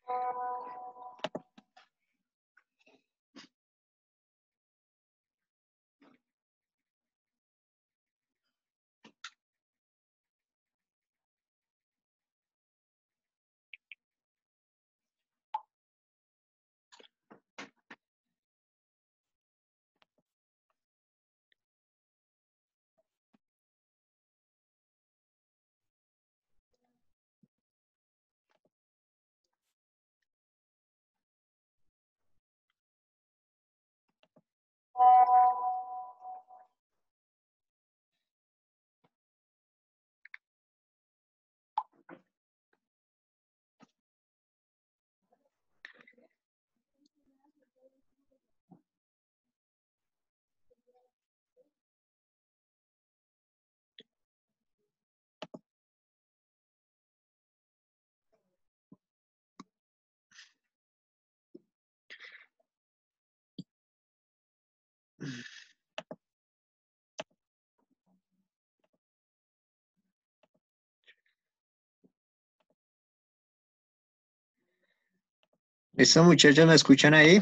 ¿Estos muchachos me escuchan ahí?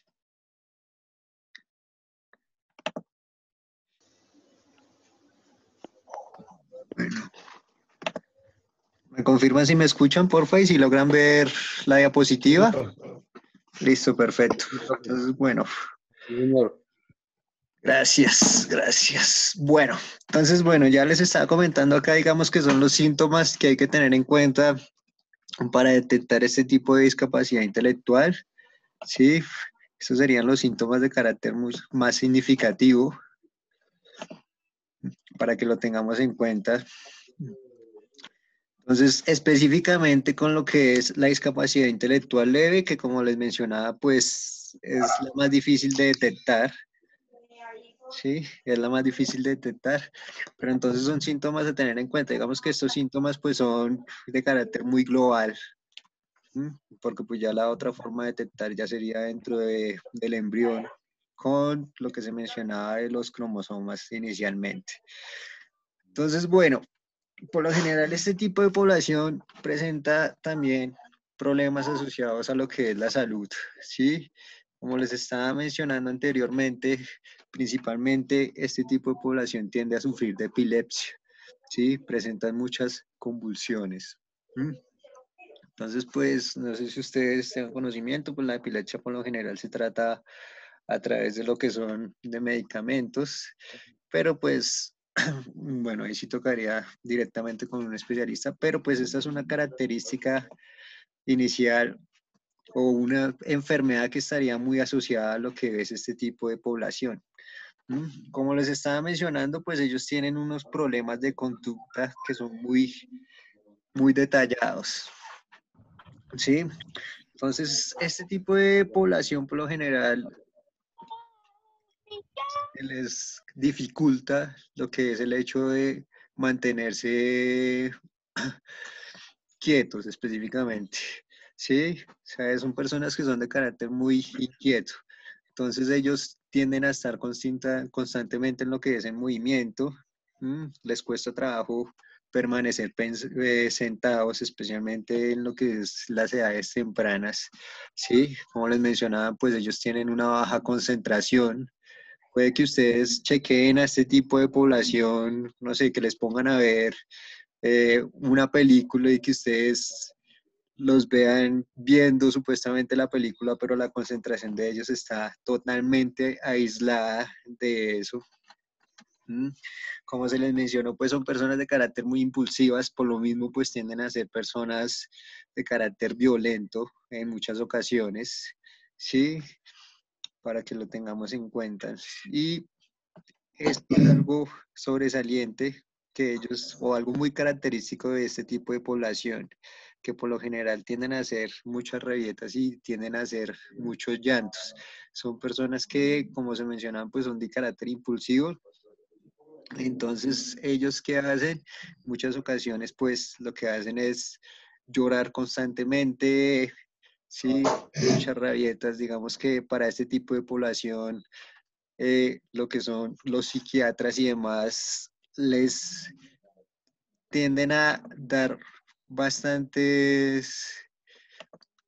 Bueno, ¿me confirman si me escuchan, porfa? Y si logran ver la diapositiva. Listo, perfecto. Entonces, bueno, Sí, señor. gracias, gracias. Bueno, entonces, bueno, ya les estaba comentando acá, digamos que son los síntomas que hay que tener en cuenta para detectar este tipo de discapacidad intelectual, ¿sí? Estos serían los síntomas de carácter más significativo para que lo tengamos en cuenta. Entonces, específicamente con lo que es la discapacidad intelectual leve, que como les mencionaba, pues es la más difícil de detectar, ¿sí? Es la más difícil de detectar, pero entonces son síntomas a tener en cuenta. Digamos que estos síntomas pues son de carácter muy global, ¿m? Porque pues ya la otra forma de detectar ya sería dentro del embrión, con lo que se mencionaba de los cromosomas inicialmente. Entonces, bueno, por lo general este tipo de población presenta también problemas asociados a lo que es la salud, ¿sí? Como les estaba mencionando anteriormente, principalmente este tipo de población tiende a sufrir de epilepsia, ¿sí? Presentan muchas convulsiones. ¿M? Entonces, pues, no sé si ustedes tengan conocimiento, pues la epilepsia por lo general se trata a través de lo que son de medicamentos, pero pues, bueno, ahí sí tocaría directamente con un especialista, pero pues esta es una característica inicial o una enfermedad que estaría muy asociada a lo que es este tipo de población. Como les estaba mencionando, pues ellos tienen unos problemas de conducta que son muy detallados, ¿sí? Entonces, este tipo de población por lo general les dificulta lo que es el hecho de mantenerse quietos específicamente, ¿sí? O sea, son personas que son de carácter muy inquieto. Entonces ellos tienden a estar constantemente en lo que es en movimiento. Les cuesta trabajo permanecer sentados, especialmente en lo que es las edades tempranas, ¿sí? Como les mencionaba, pues ellos tienen una baja concentración. Puede que ustedes chequeen a este tipo de población, no sé, que les pongan a ver una película y que ustedes los vean viendo supuestamente la película, pero la concentración de ellos está totalmente aislada de eso. Como se les mencionó, pues son personas de carácter muy impulsivas, por lo mismo pues tienden a ser personas de carácter violento en muchas ocasiones, ¿sí? Para que lo tengamos en cuenta. Y esto es algo sobresaliente que ellos, o algo muy característico de este tipo de población, que por lo general tienden a hacer muchas rabietas y tienden a hacer muchos llantos. Son personas que, como se mencionan, pues son de carácter impulsivo. Entonces, ellos qué hacen? Muchas ocasiones, pues lo que hacen es llorar constantemente, sí, muchas rabietas. Digamos que para este tipo de población lo que son los psiquiatras y demás les tienden a dar bastantes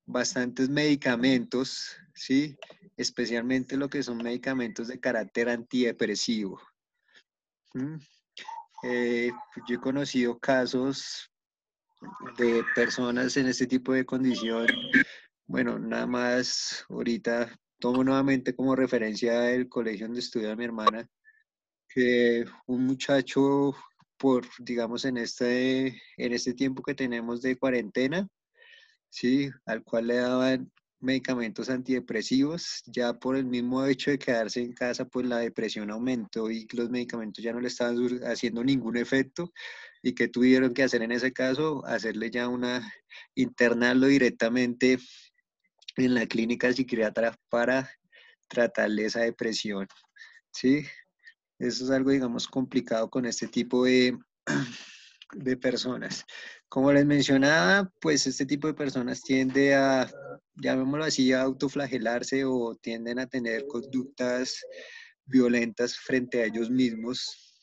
bastantes medicamentos, ¿sí? Especialmente lo que son medicamentos de carácter antidepresivo. ¿Mm? Yo he conocido casos de personas en este tipo de condición. Bueno, nada más ahorita tomo nuevamente como referencia el colegio donde estudia mi hermana, que un muchacho digamos, en este tiempo que tenemos de cuarentena, sí, al cual le daban medicamentos antidepresivos, ya por el mismo hecho de quedarse en casa, pues la depresión aumentó y los medicamentos ya no le estaban haciendo ningún efecto. ¿Y qué tuvieron que hacer en ese caso? Hacerle ya internarlo directamente en la clínica psiquiatra para tratarle esa depresión, ¿sí? Eso es algo, digamos, complicado con este tipo de personas. Como les mencionaba, pues este tipo de personas tiende a, llamémoslo así, a autoflagelarse o tienden a tener conductas violentas frente a ellos mismos.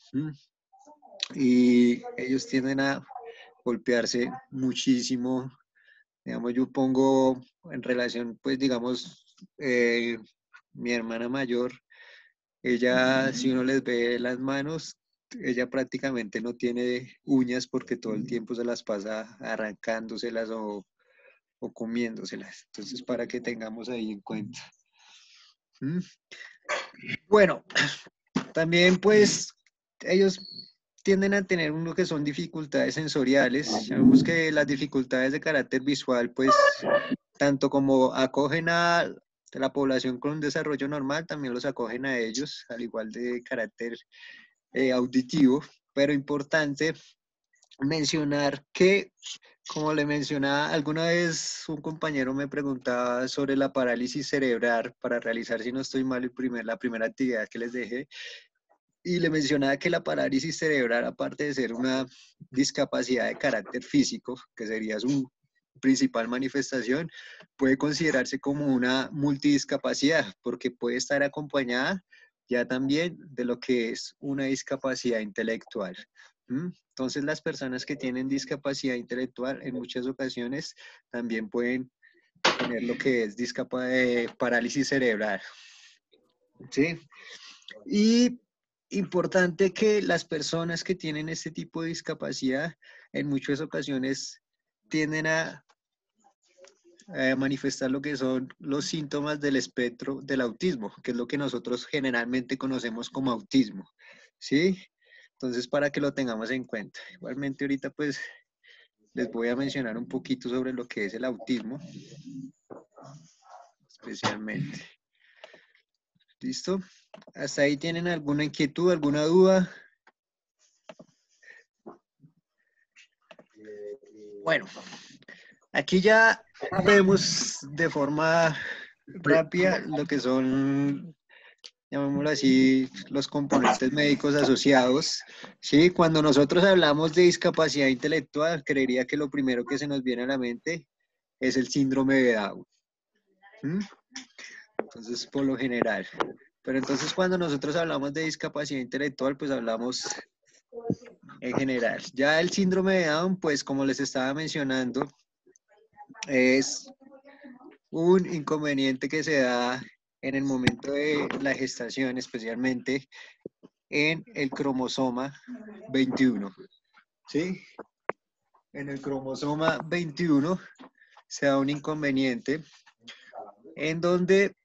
Y ellos tienden a golpearse muchísimo. Digamos, yo pongo en relación, pues digamos, mi hermana mayor, ella, si uno les ve las manos, ella prácticamente no tiene uñas porque todo el tiempo se las pasa arrancándoselas o comiéndoselas. Entonces, para que tengamos ahí en cuenta. ¿Mm? Bueno, también pues ellos tienden a tener uno que son dificultades sensoriales. Sabemos que las dificultades de carácter visual, pues tanto como acogen a la población con un desarrollo normal, también los acogen a ellos, al igual de carácter auditivo, pero importante mencionar que, como le mencionaba, alguna vez un compañero me preguntaba sobre la parálisis cerebral para realizar, si no estoy mal, la primera actividad que les dejé, y le mencionaba que la parálisis cerebral, aparte de ser una discapacidad de carácter físico, que sería su principal manifestación, puede considerarse como una multidiscapacidad, porque puede estar acompañada ya también de lo que es una discapacidad intelectual. Entonces, las personas que tienen discapacidad intelectual en muchas ocasiones también pueden tener lo que es parálisis cerebral. ¿Sí? Y importante que las personas que tienen este tipo de discapacidad en muchas ocasiones tienden a manifestar lo que son los síntomas del espectro del autismo, que es lo que nosotros generalmente conocemos como autismo, ¿sí? Entonces, para que lo tengamos en cuenta. Igualmente, ahorita pues les voy a mencionar un poquito sobre lo que es el autismo, especialmente. ¿Listo? ¿Hasta ahí tienen alguna inquietud, alguna duda? Bueno, aquí ya vemos de forma rápida lo que son, llamémoslo así, los componentes médicos asociados. Sí, cuando nosotros hablamos de discapacidad intelectual, creería que lo primero que se nos viene a la mente es el síndrome de Down. ¿Mm? Entonces, por lo general. Pero entonces cuando nosotros hablamos de discapacidad intelectual, pues hablamos en general. Ya el síndrome de Down, pues como les estaba mencionando, es un inconveniente que se da en el momento de la gestación, especialmente en el cromosoma 21. ¿Sí? En el cromosoma 21 se da un inconveniente en donde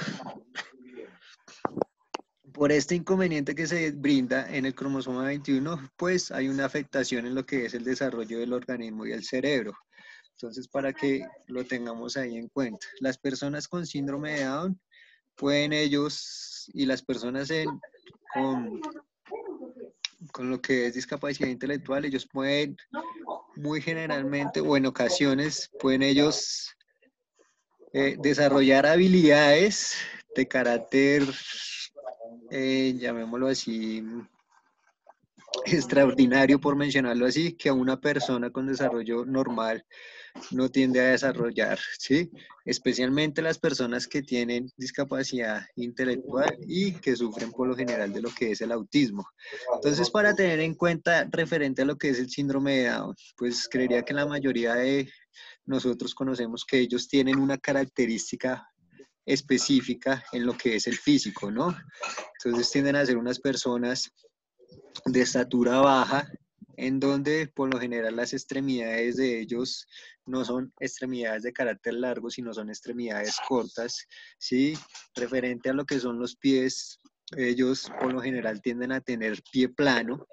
por este inconveniente que se brinda en el cromosoma 21, pues hay una afectación en lo que es el desarrollo del organismo y el cerebro. Entonces, para que lo tengamos ahí en cuenta, las personas con síndrome de Down pueden ellos y las personas con, con lo que es discapacidad intelectual, ellos pueden muy generalmente o en ocasiones pueden ellos desarrollar habilidades de carácter, llamémoslo así, extraordinario, por mencionarlo así, que a una persona con desarrollo normal no tiende a desarrollar, ¿sí? Especialmente las personas que tienen discapacidad intelectual y que sufren por lo general de lo que es el autismo. Entonces, para tener en cuenta referente a lo que es el síndrome de Down, pues creería que la mayoría de nosotros conocemos que ellos tienen una característica específica en lo que es el físico, ¿no? Entonces tienden a ser unas personas de estatura baja, en donde por lo general las extremidades de ellos no son extremidades de carácter largo, sino son extremidades cortas, ¿sí? Referente a lo que son los pies, ellos por lo general tienden a tener pie plano.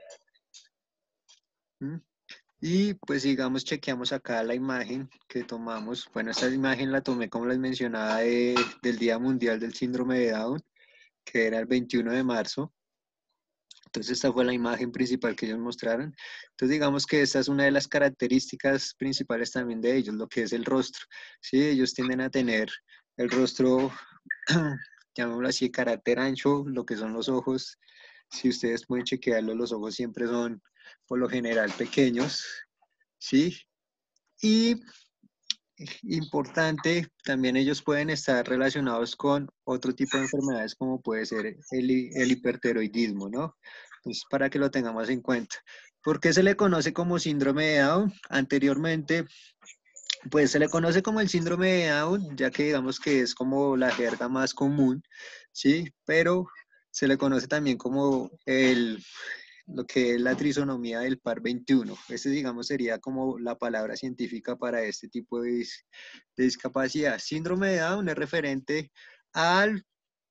¿Mm? Y pues digamos, chequeamos acá la imagen que tomamos. Bueno, esta imagen la tomé como les mencionaba del Día Mundial del Síndrome de Down, que era el 21 de marzo. Entonces esta fue la imagen principal que ellos mostraron. Entonces digamos que esta es una de las características principales también de ellos, lo que es el rostro. Sí, ellos tienden a tener el rostro, llamémoslo así, de carácter ancho, lo que son los ojos. Si ustedes pueden chequearlo, los ojos siempre son por lo general pequeños, ¿sí? Y importante, también ellos pueden estar relacionados con otro tipo de enfermedades como puede ser el hipertiroidismo, ¿no? Entonces, para que lo tengamos en cuenta. ¿Por qué se le conoce como síndrome de Down? Anteriormente, pues se le conoce como el síndrome de Down, ya que digamos que es como la jerga más común, ¿sí? Pero se le conoce también como lo que es la trisonomía del par 21. Este, digamos, sería como la palabra científica para este tipo de discapacidad. Síndrome de Down es referente al,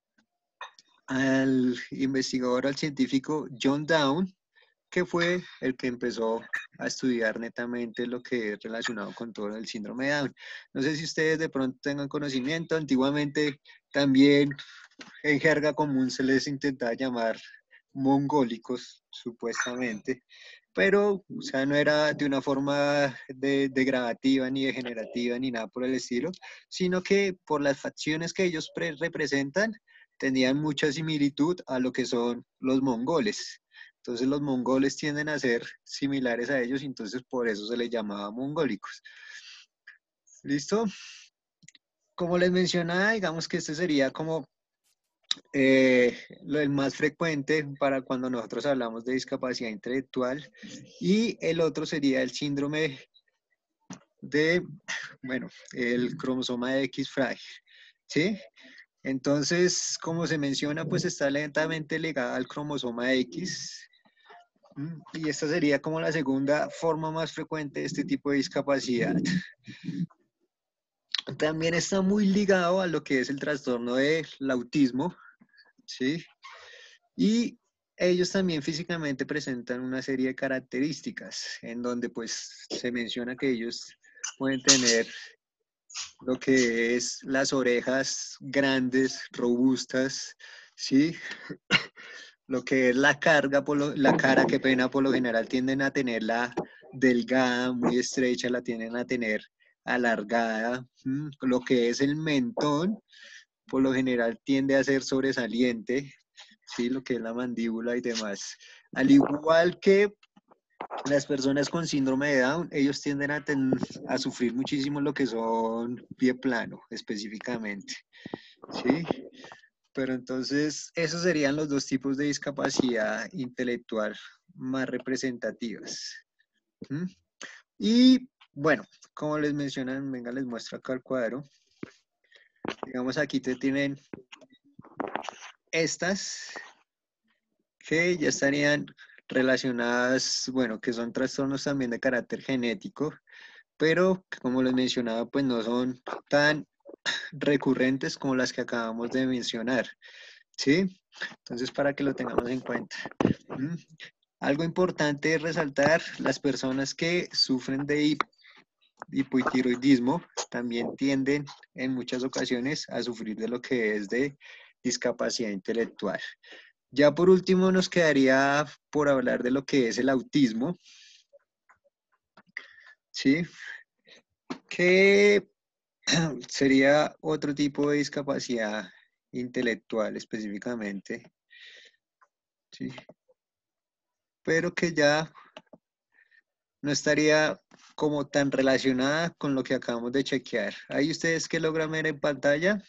al investigador, al científico John Down, que fue el que empezó a estudiar netamente lo que es relacionado con todo el síndrome de Down. No sé si ustedes de pronto tengan conocimiento, antiguamente también en jerga común se les intentaba llamar mongólicos, supuestamente, pero, o sea, no era de una forma degradativa ni degenerativa ni nada por el estilo, sino que por las facciones que ellos representan, tenían mucha similitud a lo que son los mongoles. Entonces los mongoles tienden a ser similares a ellos, entonces por eso se les llamaba mongólicos. ¿Listo? Como les mencionaba, digamos que este sería como el más frecuente para cuando nosotros hablamos de discapacidad intelectual, y el otro sería el síndrome de, bueno, el cromosoma X frágil, ¿sí? Entonces, como se menciona, pues está lentamente ligada al cromosoma X, y esta sería como la segunda forma más frecuente de este tipo de discapacidad. También está muy ligado a lo que es el trastorno del autismo, ¿sí? Y ellos también físicamente presentan una serie de características en donde pues se menciona que ellos pueden tener lo que es las orejas grandes, robustas, ¿sí? Lo que es la carga, la cara, qué pena, por lo general tienden a tenerla delgada, muy estrecha, la tienden a tener alargada. Lo que es el mentón, por lo general tiende a ser sobresaliente, ¿sí? Lo que es la mandíbula y demás. Al igual que las personas con síndrome de Down, ellos tienden a sufrir muchísimo lo que son pie plano, específicamente, ¿sí? Pero entonces, esos serían los dos tipos de discapacidad intelectual más representativas. ¿Mm? Y bueno, como les mencionan, venga, les muestro acá el cuadro. Digamos, aquí te tienen estas que ya estarían relacionadas, bueno, que son trastornos también de carácter genético, pero como les mencionaba, pues no son tan recurrentes como las que acabamos de mencionar, ¿sí? Entonces, para que lo tengamos en cuenta. ¿Mm? Algo importante es resaltar, las personas que sufren de hipotiroidismo también tienden en muchas ocasiones a sufrir de lo que es de discapacidad intelectual. Ya por último nos quedaría por hablar de lo que es el autismo, ¿sí? Que sería otro tipo de discapacidad intelectual específicamente, ¿sí? pero que ya no estaría como tan relacionada con lo que acabamos de chequear. Ahí ustedes que logran ver en pantalla.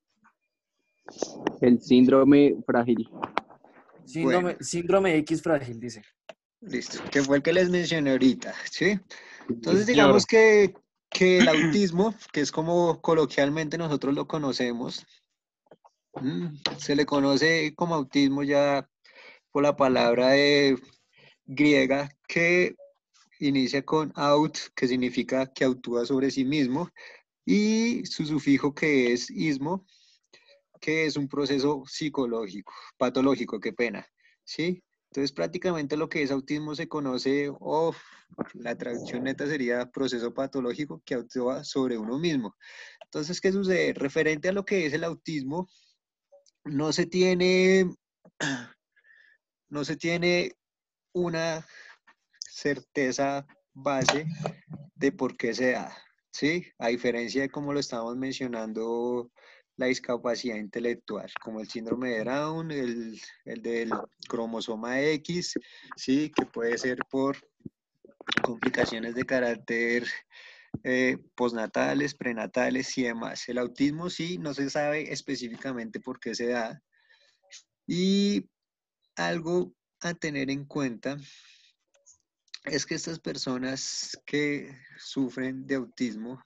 El síndrome frágil. Bueno, Síndrome X frágil, dice. listo. Que fue el que les mencioné ahorita, ¿sí? Sí, Entonces Señor. digamos que el autismo, que es como coloquialmente nosotros lo conocemos, se le conoce como autismo ya por la palabra griega que inicia con aut, que significa que actúa sobre sí mismo, y su sufijo que es ismo, que es un proceso psicológico, patológico, qué pena, ¿sí? Entonces prácticamente lo que es autismo se conoce, o la traducción neta sería proceso patológico que actúa sobre uno mismo. Entonces, ¿qué sucede? Referente a lo que es el autismo, no se tiene, no se tiene una certeza base de por qué se da, ¿sí? A diferencia de como lo estábamos mencionando, la discapacidad intelectual, como el síndrome de Down, el del cromosoma X, ¿sí? Que puede ser por complicaciones de carácter postnatales, prenatales y demás. El autismo sí, no se sabe específicamente por qué se da. Y algo a tener en cuenta es que estas personas que sufren de autismo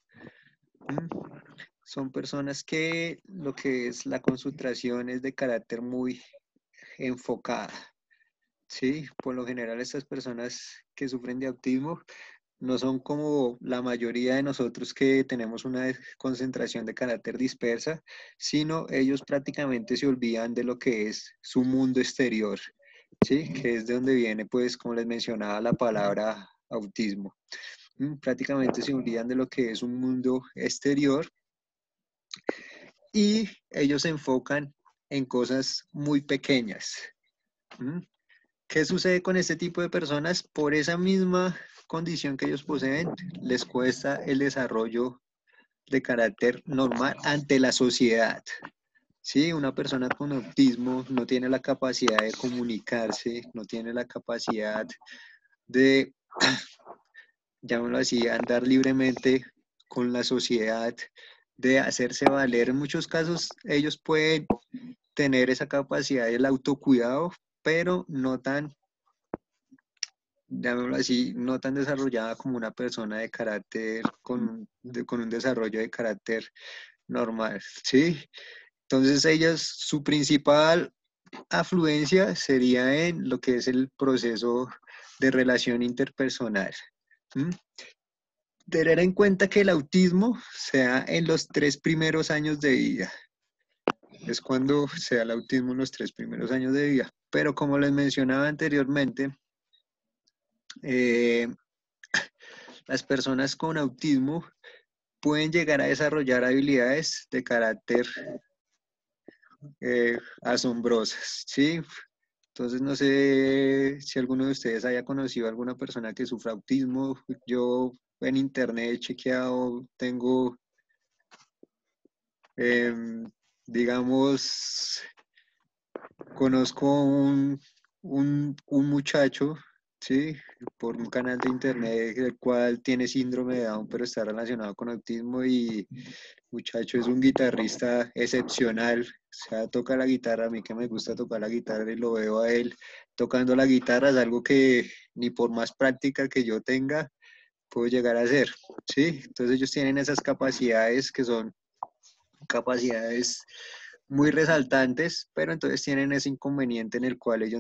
son personas que lo que es la concentración es de carácter muy enfocada, ¿sí? Por lo general estas personas que sufren de autismo no son como la mayoría de nosotros que tenemos una concentración de carácter dispersa, sino ellos prácticamente se olvidan de lo que es su mundo exterior, ¿sí? Que es de donde viene, pues, como les mencionaba, la palabra autismo. Prácticamente se olvidan de lo que es un mundo exterior y ellos se enfocan en cosas muy pequeñas. ¿Qué sucede con este tipo de personas? Por esa misma condición que ellos poseen, les cuesta el desarrollo de carácter normal ante la sociedad. Sí, una persona con autismo no tiene la capacidad de comunicarse, no tiene la capacidad de, llamémoslo así, andar libremente con la sociedad, de hacerse valer. En muchos casos ellos pueden tener esa capacidad del autocuidado, pero no tan, llamémoslo así, no tan desarrollada como una persona de carácter, con un desarrollo de carácter normal, ¿sí? Entonces ellas, su principal afluencia sería en lo que es el proceso de relación interpersonal. ¿Mm? Tener en cuenta que el autismo se da en los 3 primeros años de vida. Es cuando se da el autismo en los 3 primeros años de vida. Pero como les mencionaba anteriormente, eh, las personas con autismo pueden llegar a desarrollar habilidades de carácter asombrosas, ¿sí? Entonces, no sé si alguno de ustedes haya conocido a alguna persona que sufra autismo. Yo en internet he chequeado, tengo, em, digamos, conozco un muchacho, ¿sí? Por un canal de internet el cual tiene síndrome de Down, pero está relacionado con autismo y muchacho es un guitarrista excepcional. O sea, toca la guitarra, a mí que me gusta tocar la guitarra y lo veo a él tocando la guitarra, es algo que ni por más práctica que yo tenga, puedo llegar a hacer, ¿sí? Entonces ellos tienen esas capacidades que son capacidades muy resaltantes, pero entonces tienen ese inconveniente en el cual ellos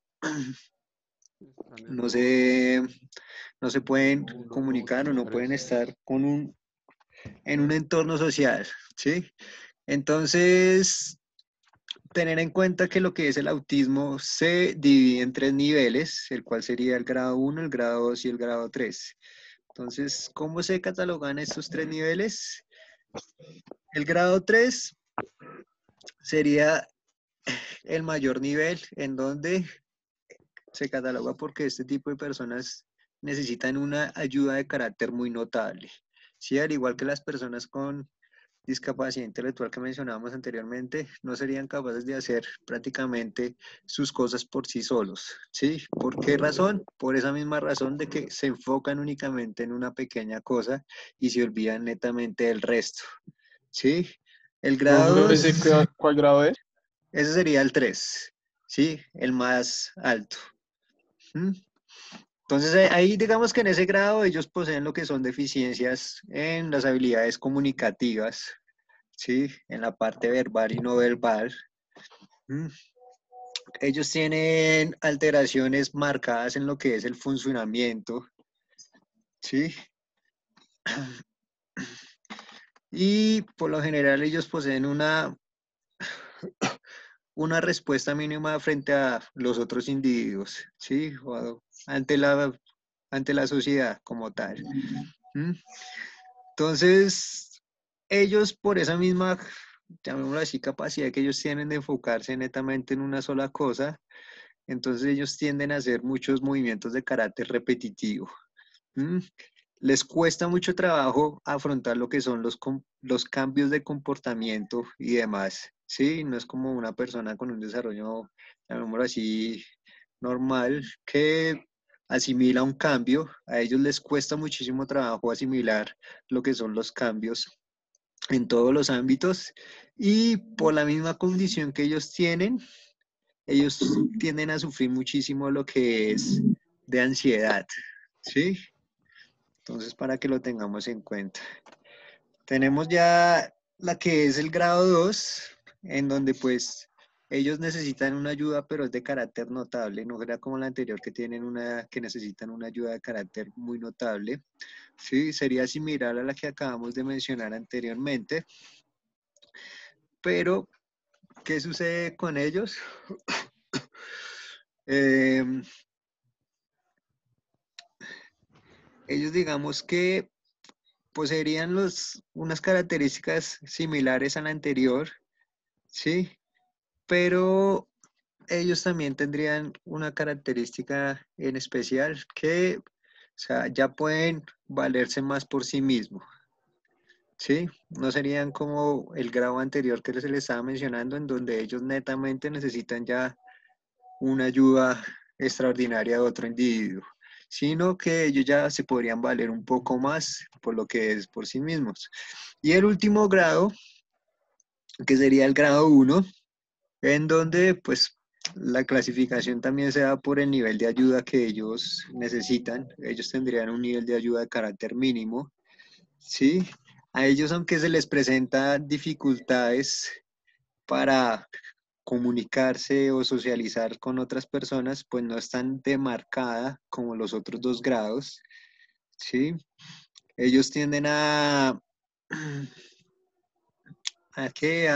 no se, no se pueden comunicar o no pueden estar en un entorno social, ¿sí? Entonces, tener en cuenta que lo que es el autismo se divide en 3 niveles, el cual sería el grado 1, el grado 2 y el grado 3. Entonces, ¿cómo se catalogan estos 3 niveles? El grado 3 sería el mayor nivel en donde se cataloga porque este tipo de personas necesitan una ayuda de carácter muy notable. Sí, al igual que las personas con discapacidad intelectual que mencionábamos anteriormente, no serían capaces de hacer prácticamente sus cosas por sí solos, ¿sí? ¿Por qué razón? Por esa misma razón de que se enfocan únicamente en una pequeña cosa y se olvidan netamente del resto, ¿sí? El grado Profe, 2, ¿cuál grado es? ese sería el 3, ¿sí? El más alto. ¿Mm? Entonces, ahí digamos que en ese grado ellos poseen lo que son deficiencias en las habilidades comunicativas, ¿sí? En la parte verbal y no verbal. ¿Mm? Ellos tienen alteraciones marcadas en lo que es el funcionamiento, ¿sí? Y por lo general ellos poseen una respuesta mínima frente a los otros individuos, ¿sí? O ante la sociedad como tal. ¿Mm? Entonces, ellos por esa misma, llamémoslo así, capacidad que ellos tienen de enfocarse netamente en una sola cosa, entonces ellos tienden a hacer muchos movimientos de carácter repetitivo. ¿Mm? Les cuesta mucho trabajo afrontar lo que son los cambios de comportamiento y demás, ¿sí? No es como una persona con un desarrollo, llamémoslo así, normal, que asimila un cambio. A ellos les cuesta muchísimo trabajo asimilar lo que son los cambios en todos los ámbitos y por la misma condición que ellos tienen, ellos tienden a sufrir muchísimo lo que es de ansiedad, ¿sí? Entonces, para que lo tengamos en cuenta. Tenemos ya la que es el grado 2, en donde pues ellos necesitan una ayuda, pero es de carácter notable, no será como la anterior que necesitan una ayuda de carácter muy notable. Sí, sería similar a la que acabamos de mencionar anteriormente, pero ¿qué sucede con ellos? Ellos digamos que poseerían unas características similares a la anterior, ¿sí? Pero ellos también tendrían una característica en especial que, o sea, ya pueden valerse más por sí mismos, ¿sí? No serían como el grado anterior que se les estaba mencionando, en donde ellos netamente necesitan ya una ayuda extraordinaria de otro individuo, sino que ellos ya se podrían valer un poco más por lo que es por sí mismos. Y el último grado, que sería el grado 1, en donde pues la clasificación también se da por el nivel de ayuda que ellos necesitan. Ellos tendrían un nivel de ayuda de carácter mínimo, ¿sí? A ellos, aunque se les presenta dificultades para comunicarse o socializar con otras personas, pues no es tan demarcada como los otros dos grados, ¿sí? Ellos tienden ¿a qué?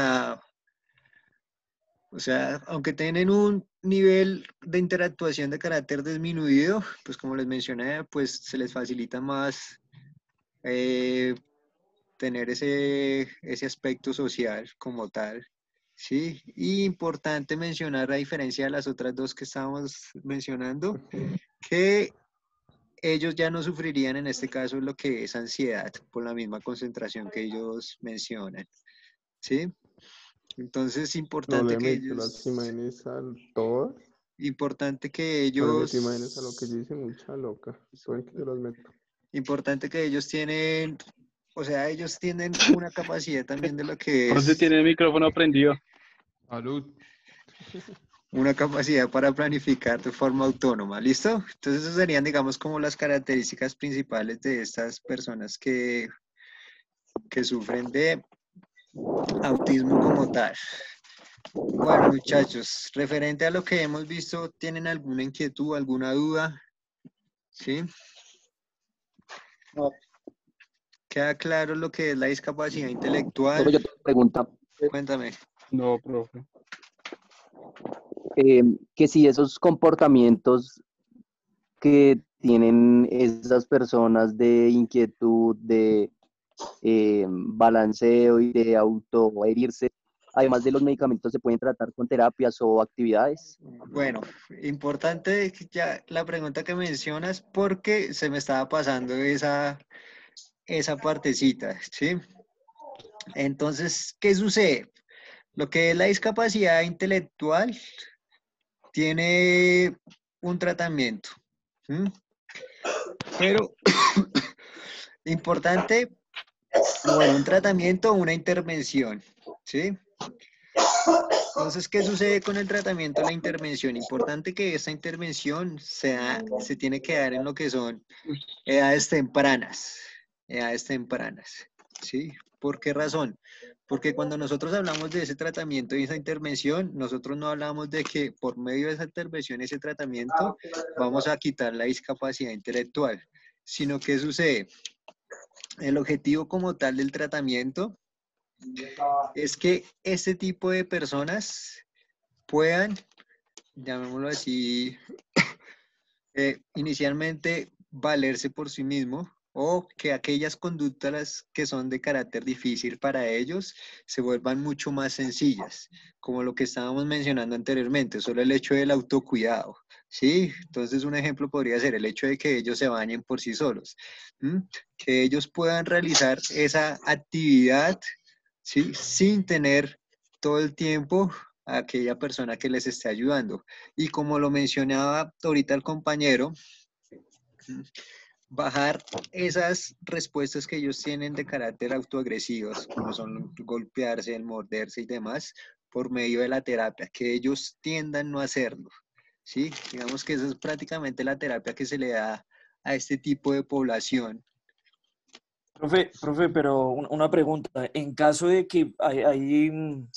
O sea, aunque tienen un nivel de interactuación de carácter disminuido, pues como les mencioné, pues se les facilita más eh, tener ese aspecto social como tal, ¿sí? Y importante mencionar, a diferencia de las otras dos que estábamos mencionando, que ellos ya no sufrirían en este caso lo que es ansiedad por la misma concentración que ellos mencionan, ¿sí? Entonces, Probablemente las imágenes todas. importante que Probablemente imágenes a lo que ellos, yo hice, mucha loca. Saben que se las meto. importante que ellos tienen, o sea, ellos tienen una capacidad también de lo que José es tiene el micrófono prendido. Salud. una capacidad para planificar de forma autónoma, ¿listo? Entonces, esas serían, digamos, como las características principales de estas personas que sufren de autismo como tal. Bueno, muchachos, referente a lo que hemos visto, ¿tienen alguna inquietud, alguna duda? ¿Sí? No, ¿Queda claro lo que es la discapacidad intelectual? profe, yo tengo una pregunta. Cuéntame. No, profe. Que si esos comportamientos que tienen esas personas de inquietud, de balanceo y de autoherirse, además de los medicamentos, se pueden tratar con terapias o actividades. Bueno, importante ya la pregunta que mencionas porque se me estaba pasando esa partecita, ¿sí? Entonces, ¿qué sucede? Lo que es la discapacidad intelectual tiene un tratamiento, ¿m? Pero importante, bueno, un tratamiento o una intervención, ¿sí? Entonces, ¿qué sucede con el tratamiento o la intervención? Importante que esta intervención se tiene que dar en lo que son edades tempranas, ¿sí? ¿Por qué razón? Porque cuando nosotros hablamos de ese tratamiento y esa intervención, nosotros no hablamos de que por medio de esa intervención y ese tratamiento vamos a quitar la discapacidad intelectual, sino que sucede, el objetivo como tal del tratamiento es que este tipo de personas puedan, llamémoslo así, inicialmente valerse por sí mismo o que aquellas conductas que son de carácter difícil para ellos se vuelvan mucho más sencillas, como lo que estábamos mencionando anteriormente, solo el hecho del autocuidado, ¿sí? Entonces un ejemplo podría ser el hecho de que ellos se bañen por sí solos, ¿m? Que ellos puedan realizar esa actividad, ¿sí? Sin tener todo el tiempo a aquella persona que les esté ayudando. Y como lo mencionaba ahorita el compañero, bajar esas respuestas que ellos tienen de carácter autoagresivas, como son golpearse, el morderse y demás, por medio de la terapia, que ellos tiendan no a hacerlo, ¿sí? Digamos que esa es prácticamente la terapia que se le da a este tipo de población. Profe, pero una pregunta. En caso de que hay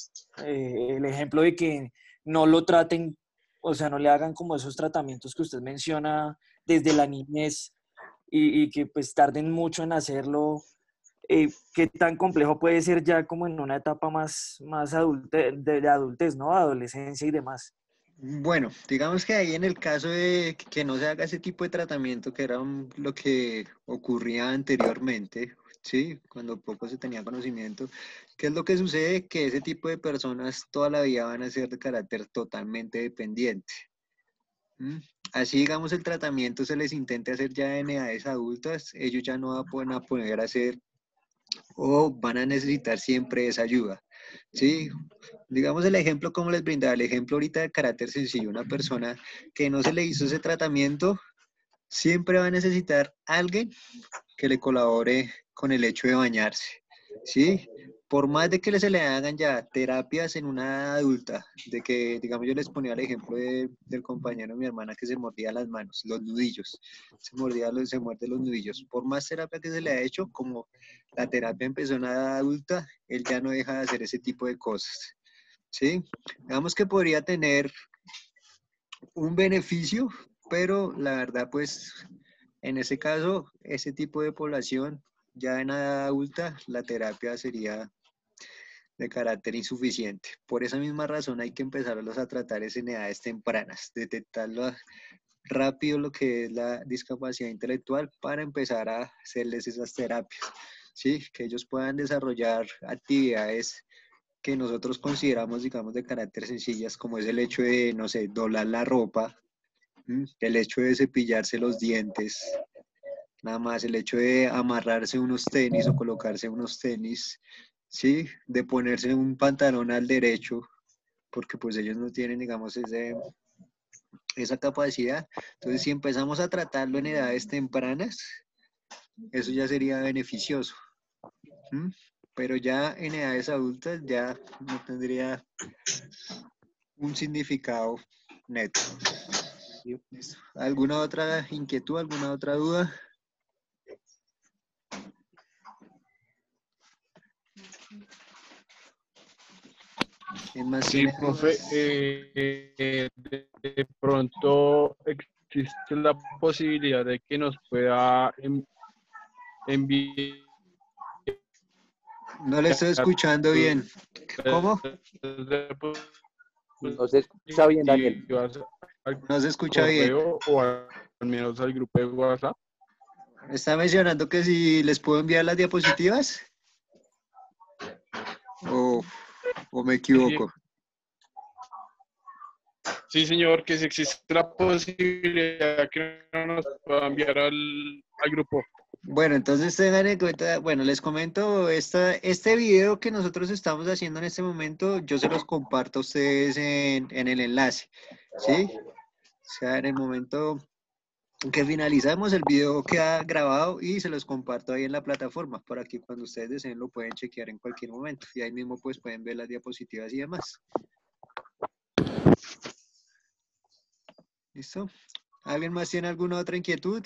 el ejemplo de que no lo traten, o sea, no le hagan como esos tratamientos que usted menciona desde la niñez y que pues tarden mucho en hacerlo, ¿qué tan complejo puede ser ya como en una etapa más de adultez, ¿no? Adolescencia y demás? Bueno, digamos que ahí en el caso de que no se haga ese tipo de tratamiento, que era lo que ocurría anteriormente, ¿sí? Cuando poco se tenía conocimiento, ¿qué es lo que sucede? Que ese tipo de personas toda la vida van a ser de carácter totalmente dependiente. ¿M? Así, digamos, el tratamiento se les intente hacer ya en edades adultas, ellos ya no van a poder hacer o van a necesitar siempre esa ayuda, ¿sí? Digamos el ejemplo como les brindaba, el ejemplo ahorita de carácter sencillo, una persona que no se le hizo ese tratamiento, siempre va a necesitar alguien que le colabore con el hecho de bañarse, ¿sí? Por más de que se le hagan ya terapias en una edad adulta, de que, digamos, yo les ponía el ejemplo del compañero de mi hermana que se mordía las manos, los nudillos, se muerde los nudillos. Por más terapia que se le ha hecho, como la terapia empezó en una edad adulta, él ya no deja de hacer ese tipo de cosas, ¿sí? Digamos que podría tener un beneficio, pero la verdad, pues, en ese caso, ese tipo de población, ya en edad adulta, la terapia sería de carácter insuficiente. Por esa misma razón hay que empezarlos a tratar en edades tempranas, detectarlo rápido lo que es la discapacidad intelectual para empezar a hacerles esas terapias, ¿sí? Que ellos puedan desarrollar actividades que nosotros consideramos, digamos, de carácter sencillas, como es el hecho de, no sé, doblar la ropa, el hecho de cepillarse los dientes, nada más el hecho de amarrarse unos tenis o colocarse unos tenis, ¿sí? De ponerse un pantalón al derecho, porque pues ellos no tienen, digamos, esa capacidad. Entonces, si empezamos a tratarlo en edades tempranas, eso ya sería beneficioso. ¿M? Pero ya en edades adultas ya no tendría un significado neto. ¿Alguna otra inquietud, alguna otra duda? ¿Quién más Sí, tiene profe, dudas? de pronto existe la posibilidad de que nos pueda enviar No le estoy escuchando bien. ¿Cómo? No se escucha bien, Daniel. diapositivas al No se escucha bien. correo o al menos al grupo de WhatsApp. Está mencionando que si les puedo enviar las diapositivas o, o me Sí, equivoco. Sí, señor, que si existe la posibilidad que no nos pueda enviar al grupo. Bueno, entonces tengan en cuenta, bueno, les comento, este video que nosotros estamos haciendo en este momento, yo se los comparto a ustedes en el enlace, ¿sí? O sea, en el momento que finalizamos el video queda grabado y se los comparto ahí en la plataforma para que cuando ustedes deseen lo pueden chequear en cualquier momento y ahí mismo pues pueden ver las diapositivas y demás. ¿Listo? ¿Alguien más tiene alguna otra inquietud?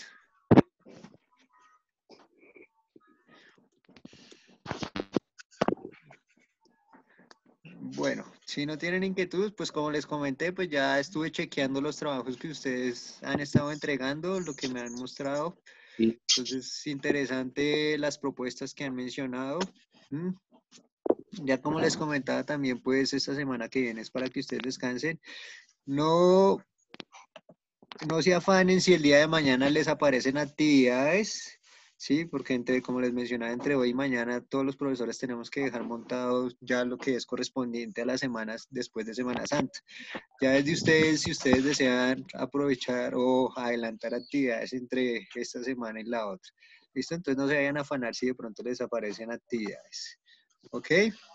Bueno, si no tienen inquietud, pues como les comenté, pues ya estuve chequeando los trabajos que ustedes han estado entregando, lo que me han mostrado. Sí. Entonces, interesante las propuestas que han mencionado. ¿Mm? Ya como les comentaba también, pues esta semana que viene es para que ustedes descansen. No, no se afanen si el día de mañana les aparecen actividades, ¿sí? Porque como les mencionaba, entre hoy y mañana todos los profesores tenemos que dejar montados ya lo que es correspondiente a las semanas después de Semana Santa. Ya es de ustedes si ustedes desean aprovechar o adelantar actividades entre esta semana y la otra. ¿Listo? Entonces no se vayan a afanar si de pronto les aparecen actividades. ¿Ok?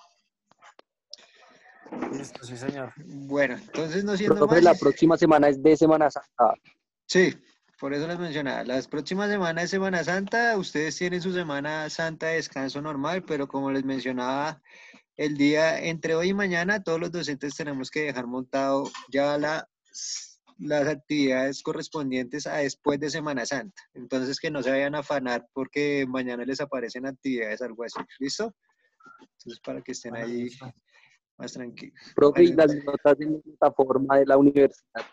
Listo, sí, señor. Bueno, entonces no siendo Profe, más. la próxima semana es de Semana Santa. Sí, por eso les mencionaba. Las próximas semanas de Semana Santa, ustedes tienen su Semana Santa de descanso normal, pero como les mencionaba, el día entre hoy y mañana, todos los docentes tenemos que dejar montado ya las actividades correspondientes a después de Semana Santa. Entonces, que no se vayan a afanar porque mañana les aparecen actividades, algo así. ¿Listo? Entonces, para que estén Bueno, ahí listo. más tranquilos. Profe, y Bueno, las notas en la plataforma de la universidad.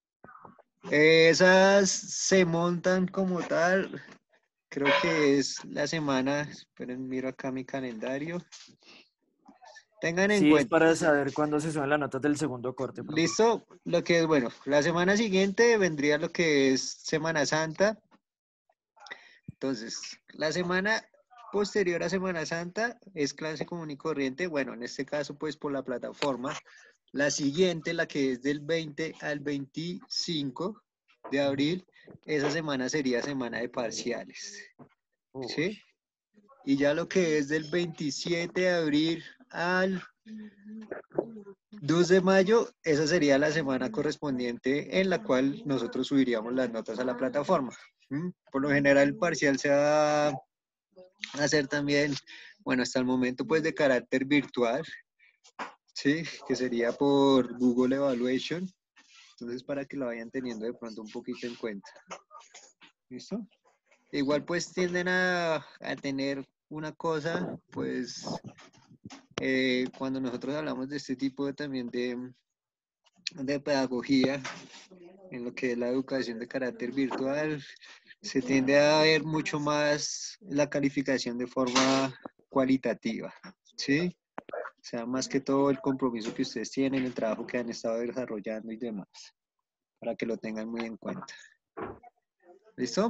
esas se montan como tal. Creo que es la semana. Esperen, miro acá mi calendario. Tengan en Sí, es cuenta. para saber cuándo se suben las notas del segundo corte, profe. Listo, lo que es, bueno, la semana siguiente vendría lo que es Semana Santa. Entonces, la semana posterior a Semana Santa es clase común y corriente. Bueno, en este caso, pues por la plataforma. La siguiente, la que es del 20 al 25 de abril, esa semana sería semana de parciales. Uy, ¿Sí? Y ya lo que es del 27 de abril al 2 de mayo, esa sería la semana correspondiente en la cual nosotros subiríamos las notas a la plataforma. Por lo general, el parcial se va a hacer también, bueno, hasta el momento, pues de carácter virtual, ¿sí? Que sería por Google Evaluation. Entonces, para que lo vayan teniendo de pronto un poquito en cuenta. ¿Listo? Igual, pues tienden a tener una cosa, pues, cuando nosotros hablamos de este tipo de, también de pedagogía, en lo que es la educación de carácter virtual, se tiende a ver mucho más la calificación de forma cualitativa, ¿sí? O sea, más que todo el compromiso que ustedes tienen, el trabajo que han estado desarrollando y demás, para que lo tengan muy en cuenta. ¿Listo?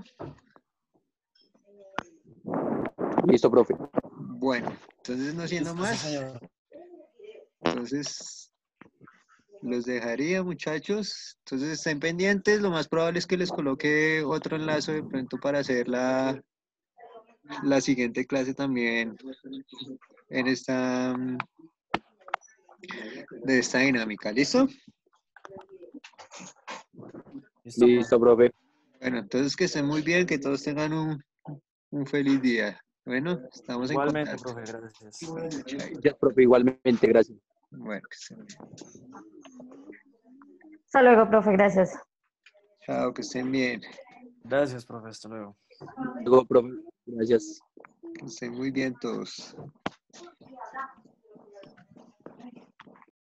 Listo, profe. Bueno, entonces no siendo listo, sí, más, señor. entonces los dejaría, muchachos. Entonces estén pendientes, lo más probable es que les coloque otro enlace de pronto para hacer la siguiente clase también en de esta dinámica. ¿Listo? Listo, Listo, profe. profe. Bueno, entonces que estén muy bien, que todos tengan un feliz día. Bueno, estamos en Igualmente, contacto. profe, gracias. Bueno, chaito. Gracias, profe, igualmente, gracias. Bueno, que estén bien. Hasta luego, profe, gracias. Chao, que estén bien. Gracias, profe, hasta luego. Luego, profe, gracias. Que estén muy bien todos.